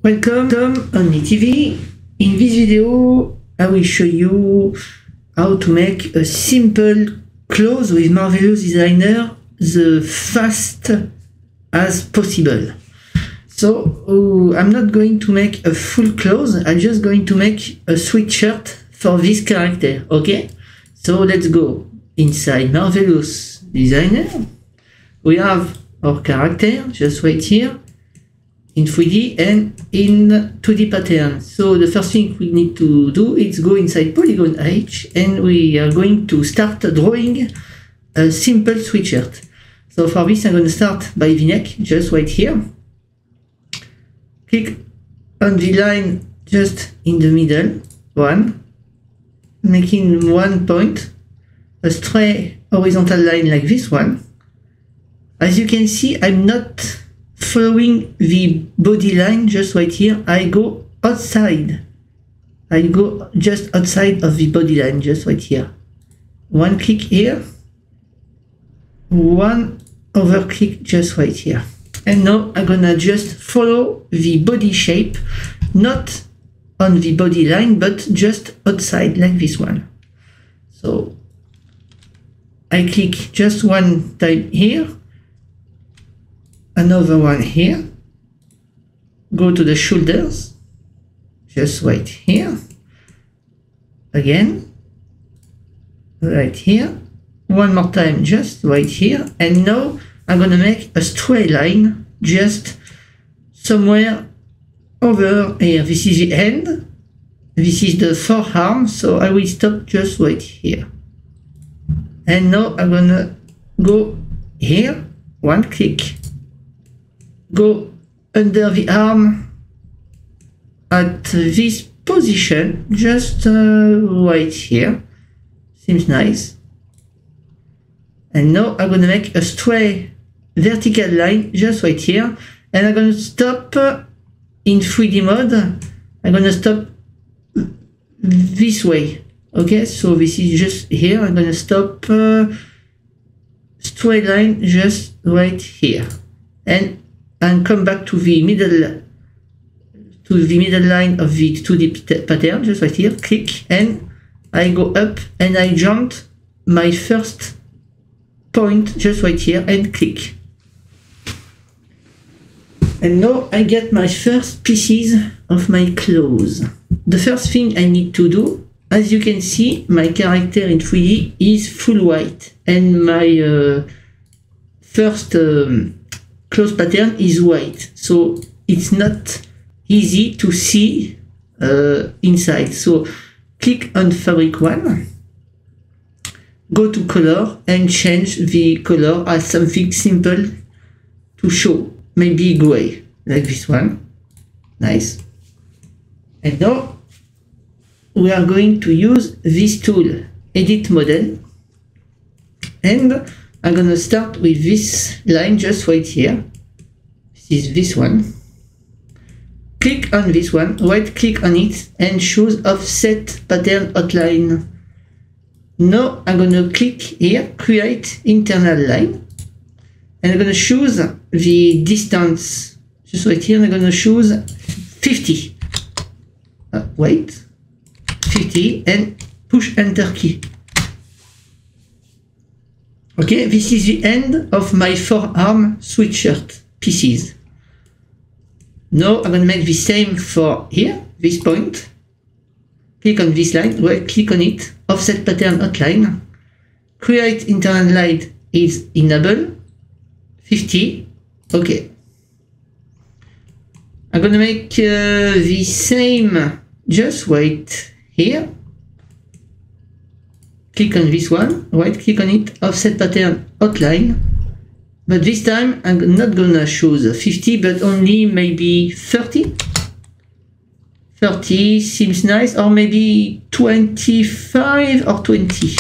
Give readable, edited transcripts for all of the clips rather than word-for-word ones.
Welcome on TV. In this video I will show you how to make a simple clothes with Marvelous Designer the fast as possible. So I'm not going to make a full clothes, I'm just going to make a sweatshirt for this character, okay? So let's go inside Marvelous Designer. We have our character just right here in 3D and in 2D pattern. So the first thing we need to do is go inside Polygon H and we are going to start drawing a simple sweatshirt. So for this I'm going to start by the neck, just right here. Click on the line just in the middle, one, making 1 point, a straight horizontal line like this one. As you can see, I'm not following the body line just right here. I go outside. I go just outside of the body line just right here. One click here, one over click just right here. And now I'm gonna just follow the body shape, not on the body line, but just outside like this one. So I click just one time here, another one here, go to the shoulders, just right here, again, right here, one more time just right here, and now I'm gonna make a straight line just somewhere over here. This is the end, this is the forearm, so I will stop just right here. And now I'm gonna go here, one click, go under the arm at this position, just right here, seems nice. And now I'm gonna make a straight vertical line just right here, and I'm gonna stop in 3D mode. I'm gonna stop this way, okay? So this is just here. I'm gonna stop straight line just right here, and come back to the middle line of the 2D pattern just right here. Click, and I go up and I jumped my first point just right here and click. And now I get my first pieces of my clothes. The first thing I need to do, as you can see, my character in 3D is full white, and my first clothes pattern is white, so it's not easy to see inside. So click on fabric one, go to color and change the color as something simple to show, maybe gray like this one, nice. And now we are going to use this tool, edit model, and I'm gonna start with this line just right here. This is this one. Click on this one, right click on it and choose offset pattern outline. Now I'm gonna click here, create internal line, and I'm gonna choose the distance just right here, and I'm gonna choose 50. Wait, 50, and push enter key. Okay, this is the end of my forearm sweatshirt pieces. Now I'm gonna make the same for here, this point. Click on this line, right click on it, offset pattern outline, create internal line is enable, 50, okay. I'm gonna make the same just right here. Click on this one, right click on it, offset pattern outline, but this time I'm not gonna choose 50 but only maybe 30. 30 seems nice, or maybe 25 or 20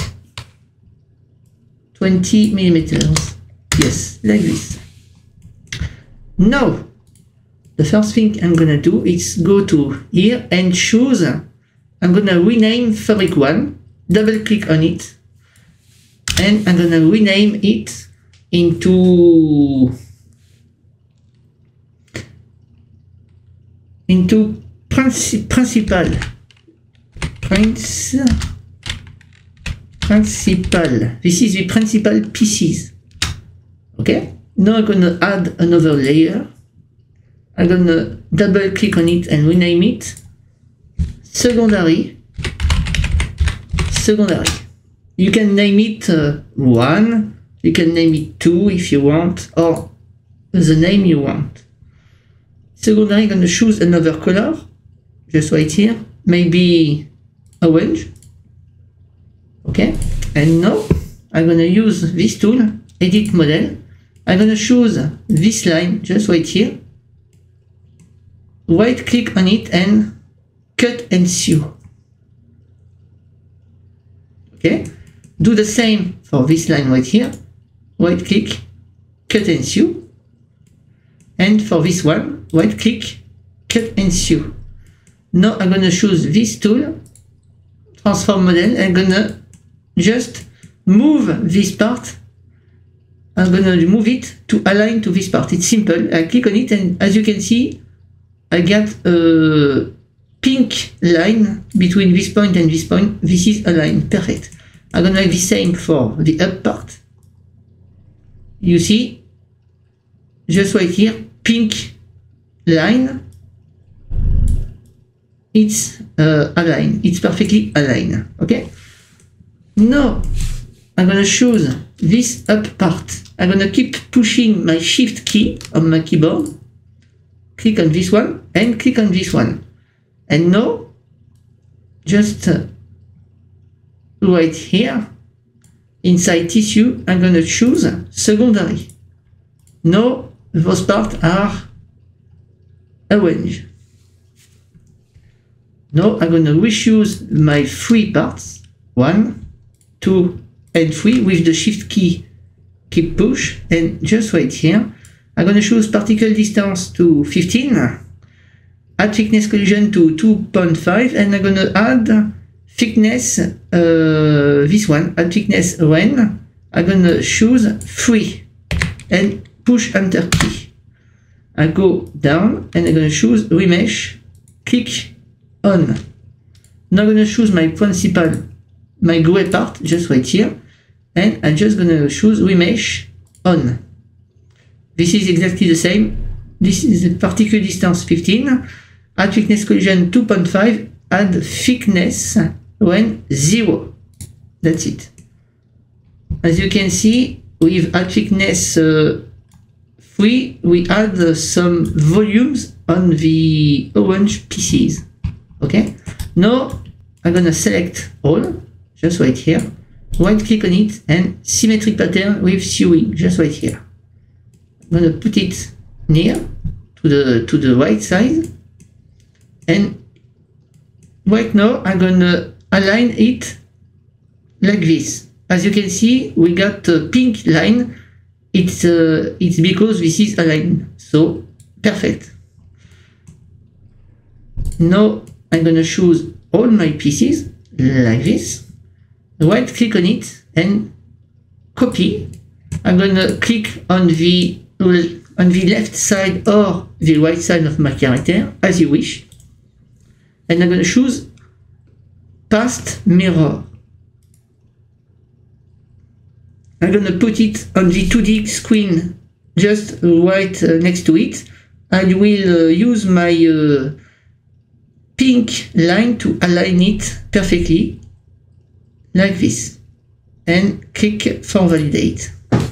millimeters, yes, like this. Now the first thing I'm gonna do is go to here and choose, I'm gonna rename fabric one, double click on it, and I'm gonna rename it into into principal. This is the principal pieces. Okay, now I'm gonna add another layer. I'm gonna double click on it and rename it secondary. You can name it 1, you can name it 2 if you want, or the name you want. Secondary, I'm gonna choose another color, just right here, maybe orange. Okay, and now I'm gonna use this tool, edit model. I'm gonna choose this line just right here, right click on it and cut and sew. Okay, do the same for this line right here, right click, cut and sew. And for this one, right click, cut and sew. Now I'm gonna choose this tool, transform model, and I'm gonna just move this part. I'm gonna move it to align to this part. It's simple. I click on it, and as you can see, I get a pink line between this point and this point. This is aligned. Perfect. I'm gonna make the same for the up part. You see, just right here, pink line. It's aligned. It's perfectly aligned. Okay. Now I'm gonna choose this up part. I'm gonna keep pushing my shift key on my keyboard. Click on this one and click on this one. And now, just right here, inside tissue, I'm gonna choose secondary. Now, those parts are orange. Now, I'm gonna re-choose my 3 parts, 1, 2, and 3 with the shift key, keep push, and just right here, I'm gonna choose particle distance to 15, add thickness collision to 2.5, and I'm gonna add thickness, this one, add thickness when, I'm gonna choose 3, and push enter key. I go down, and I'm gonna choose remesh, click on. Now I'm gonna choose my principal, my gray part, just right here, and I'm just gonna choose remesh on. This is exactly the same. This is the particle distance 15, add thickness collision 2.5, add thickness when 0. That's it. As you can see, with add thickness 3, we add some volumes on the orange pieces. Okay. Now I'm gonna select all, just right here, right click on it, and symmetric pattern with sewing, just right here. I'm gonna put it near to the right side, and right now I'm gonna align it like this. As you can see, we got a pink line. It's because this is aligned, so perfect. Now I'm gonna choose all my pieces like this, right click on it and copy. I'm gonna click on the left side or the right side of my character, as you wish, and I'm gonna choose past mirror. I'm gonna put it on the 2D screen just right next to it. I will use my pink line to align it perfectly like this, and click for validate.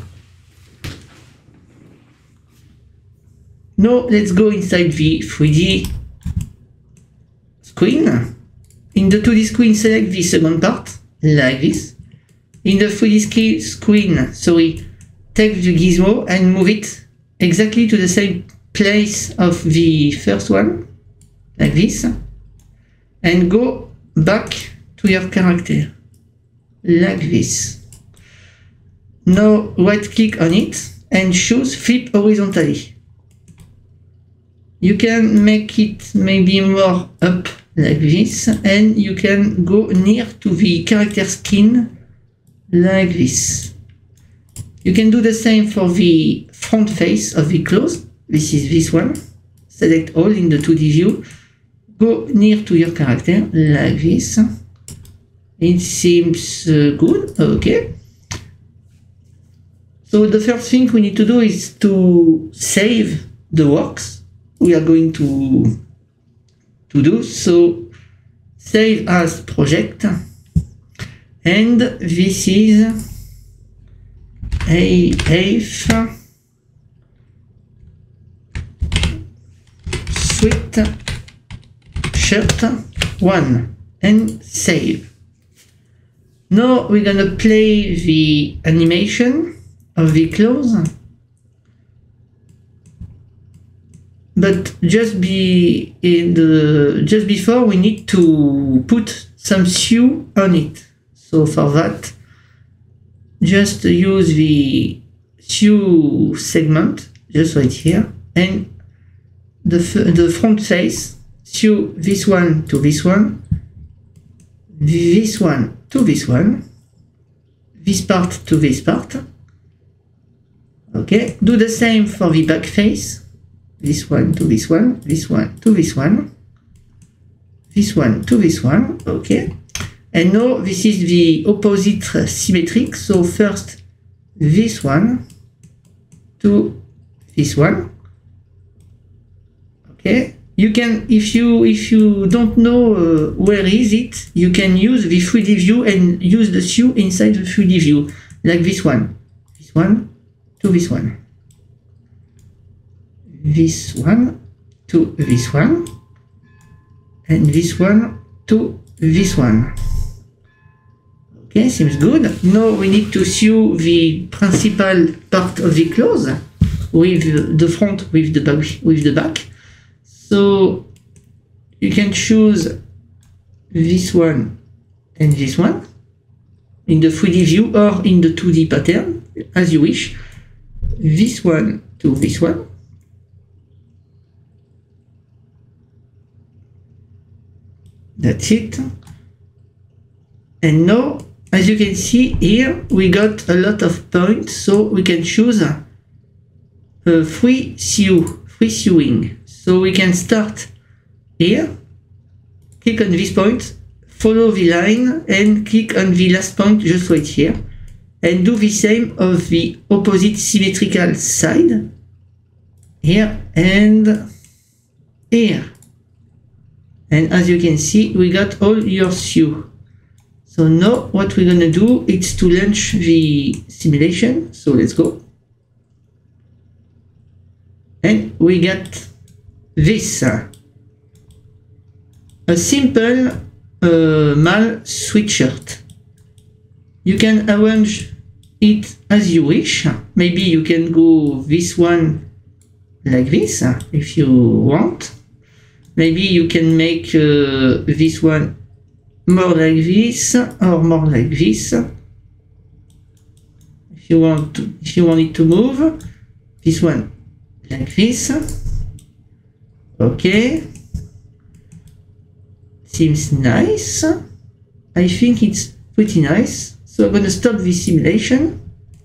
Now let's go inside the 3D screen. In the 2D screen, select the second part like this. In the 3D screen, take the gizmo and move it exactly to the same place of the first one, like this, and go back to your character, like this. Now right click on it and choose flip horizontally. You can make it maybe more up like this, and you can go near to the character skin like this. You can do the same for the front face of the clothes. This is this one. select all in the 2D view, go near to your character like this. It seems good, okay. So the first thing we need to do is to save the works we are going to do. So save as project, and this is AF Sweat Shirt 1 and save. Now we're gonna play the animation of the clothes, but just before we need to put some hue on it. So for that, just use the hue segment just right here, and the front face, hue this one to this one, this one to this one, this part to this part. Okay, do the same for the back face, this one to this one, this one to this one, this one to this one. Okay, and now this is the opposite symmetric. So first this one to this one. Okay, you can, if you don't know where is it, you can use the 3D view and use the hue inside the 3D view, like this one to this one, this one to this one, and this one to this one. Okay, seems good. Now we need to sew the principal part of the clothes with the front, with the back. So you can choose this one and this one in the 3D view or in the 2D pattern, as you wish. This one to this one. That's it. And now, as you can see here, we got a lot of points, so we can choose free sewing. So we can start here, click on this point, follow the line, and click on the last point just right here, and do the same of the opposite symmetrical side, here and here. And as you can see, we got all your sew. So now what we're gonna do is to launch the simulation. So let's go. And we got this, a simple male sweatshirt. You can arrange it as you wish. Maybe you can go this one like this if you want. Maybe you can make this one more like this or more like this. If you want it to move, this one like this. Okay. Seems nice. I think it's pretty nice. So I'm gonna stop this simulation.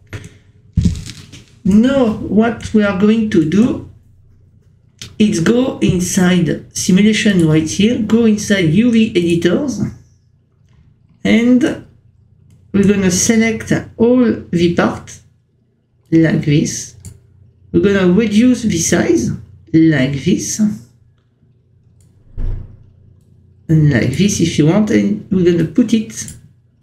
Now what we are going to do is go inside simulation right here, go inside UV editors, and we're gonna select all the parts like this. We're gonna reduce the size like this, and like this if you want, and we're gonna put it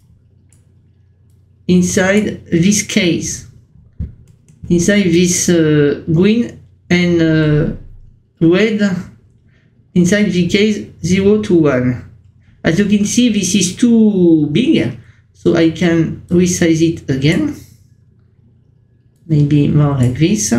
inside this case, inside this green and red, inside the case 0 to 1. As you can see, this is too big, so I can resize it again, maybe more like this.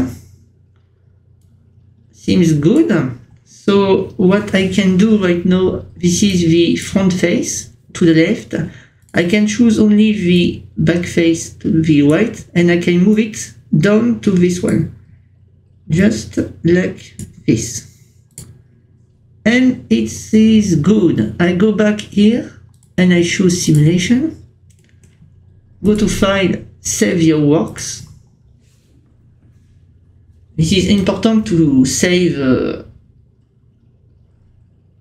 Seems good. So what I can do right now, this is the front face to the left. I can choose only the back face to the right, and I can move it down to this one, just like this. And it is good. I go back here and I choose simulation. Go to file, save your works. This is important to save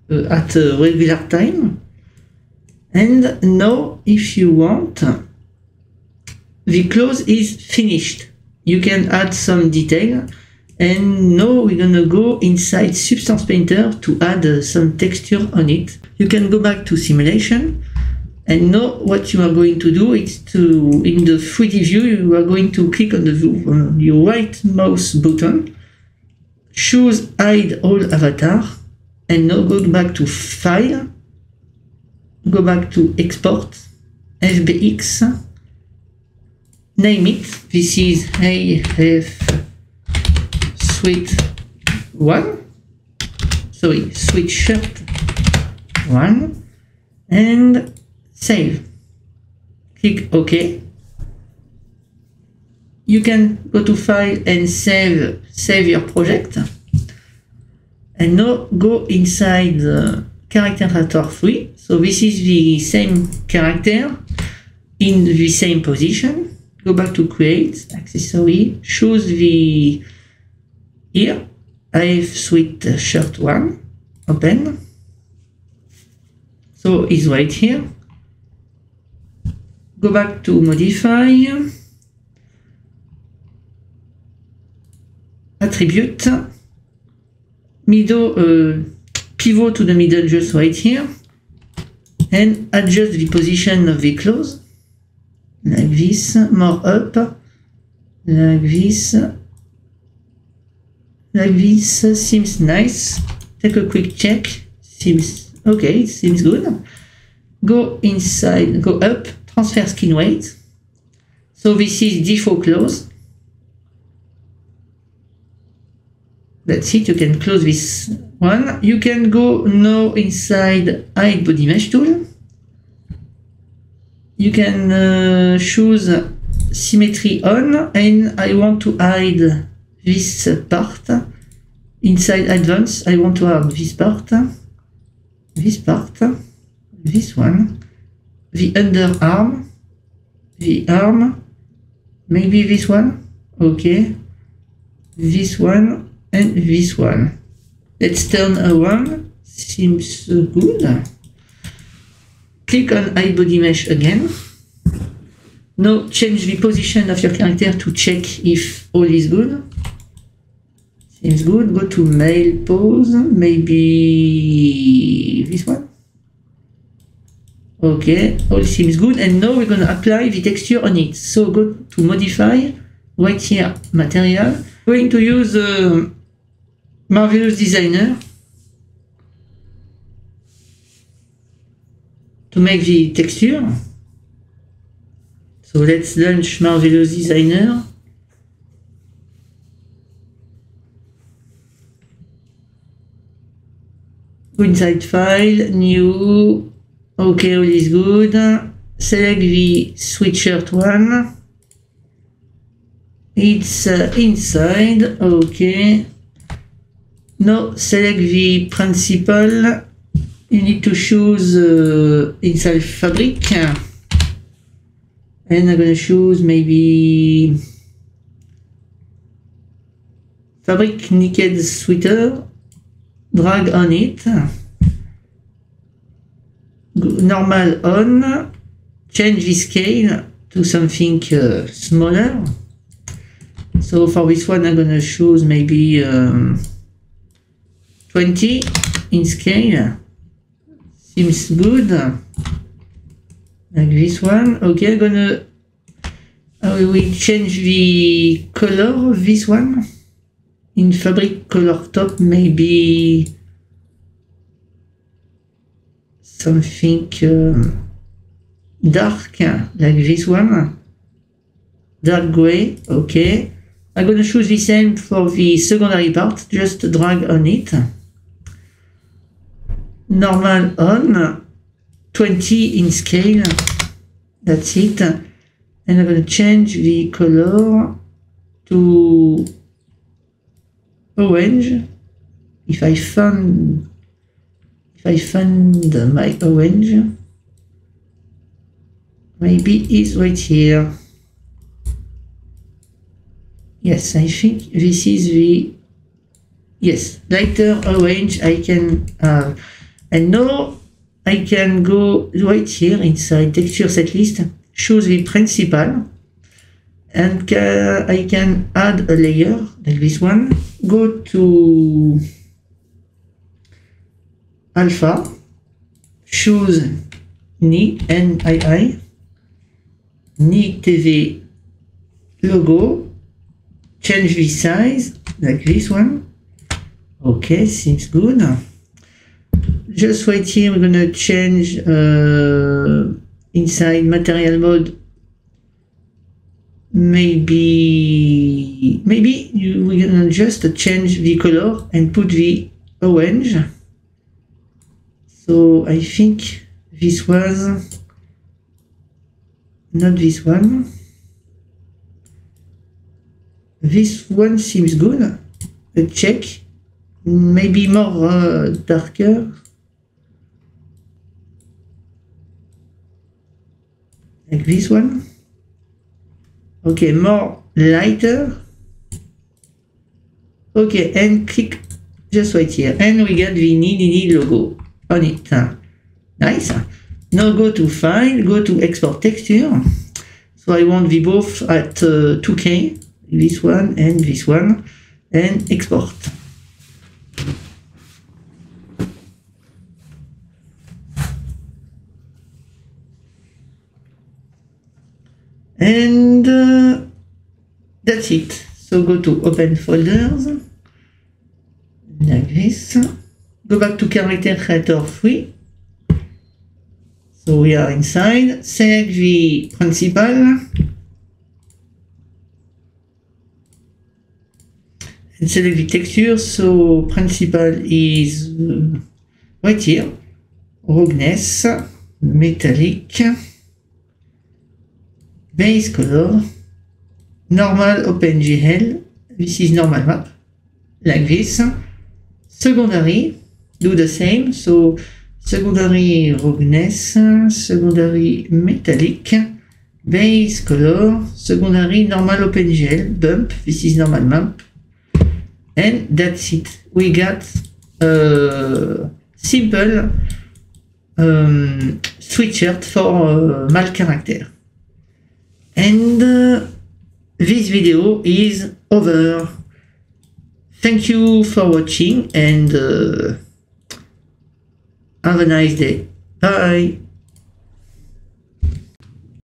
at a regular time. And now, if you want, the close is finished. You can add some detail. And now we're gonna go inside Substance Painter to add some texture on it. You can go back to simulation. And now what you are going to do is to, in the 3D view, you are going to click on your right mouse button, choose hide all avatar, and now go back to file, go back to export, FBX, name it, this is AF Suite 1, sorry, Sweatshirt 1, and save. Click OK. You can go to file and save your project. And now go inside the Character Creator 3. So this is the same character in the same position. Go back to create, accessory, choose the here, AF Sweatshirt 1, open. So it's right here. Go back to modify, attribute, middle, pivot to the middle just right here, and adjust the position of the close, like this, more up, like this, seems nice. Take a quick check, seems okay, seems good. Go inside, go up, transfer skin weight. So this is default close. That's it, you can close this one. You can go now inside hide body mesh tool. You can choose symmetry on, and I want to hide this part. Inside advanced, I want to hide this part, this one, the underarm, the arm, maybe this one, okay, this one, and this one. Let's turn around, seems good. Click on hide body mesh again. Now change the position of your character to check if all is good. Seems good. Go to male pose, maybe this one. Okay, all seems good, and now we're going to apply the texture on it. So go to modify, right here, material. We're going to use Marvelous Designer to make the texture. So let's launch Marvelous Designer. Go inside file, new. Okay, all is good. Select the Sweatshirt 1. It's inside. Okay. Now select the principal. You need to choose inside fabric. And I'm gonna choose maybe fabric naked sweater. Drag on it. Normal on, change the scale to something smaller. So for this one I'm gonna choose maybe 20 in scale. Seems good. Like this one. Okay, I'm gonna we change the color of this one. In fabric color top, maybe something dark, like this one, dark gray. Okay, I'm gonna choose the same for the secondary part, just drag on it, normal on, 20 in scale, that's it, and I'm gonna change the color to orange. If I find my orange, maybe it's right here. Yes, I think this is the, yes, lighter orange I can And now I can go right here inside texture set list, choose the principal, and I can add a layer like this one. Go to alpha, choose Ni, N-I-I, Ni TV logo, change the size like this one. Okay, seems good. Just right here, we're gonna change inside material mode. Maybe we're gonna just change the color and put the orange. So I think this was not this one. This one seems good. Let's check. Maybe more darker. Like this one. Okay, more lighter. Okay, and click just right here. And we get the Ni logo on it. Nice. Now go to File, go to Export Texture. So I want the both at 2K, this one, and export. And that's it. So go to Open Folders, like this. Go back to Character Creator 3. So we are inside. Select the principal. And select the texture. So principal is right here. Roughness, metallic. Base color, normal OpenGL, this is normal map, like this. Secondary, do the same, so secondary roughness, secondary metallic, base color, secondary normal OpenGL, bump, this is normal map, and that's it. We got simple sweatshirt for Mal character. And this video is over. Thank you for watching and have a nice day. Bye.